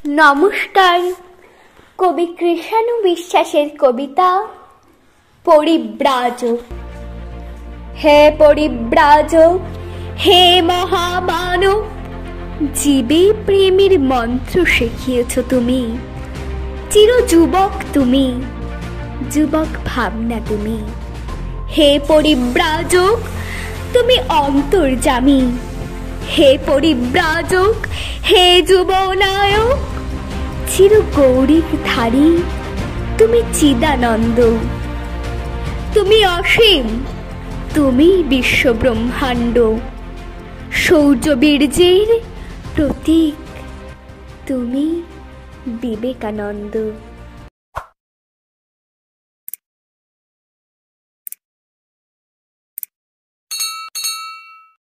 নমস্কার। কবি কৃষাণু বিশ্বাসের কবিতা পরিব্রাজক। হে পরিব্রাজক, হে মহামানব, জীবে প্রেমের মন্ত্র শিখিয়েছ তুমি। চির যুবক তুমি, যুবক ভাবনা তুমি। হে পরিব্রাজক, তুমি অন্তর্যামী। হে পরিব্রাজক, হে যুবনায়ক, চির গৌরীর ধারী তুমি চিদানন্দ। তুমি অসীম, তুমি বিশ্বব্রহ্মাণ্ড। শৌর্য বীর্যের প্রতীক তুমি বিবেকানন্দ।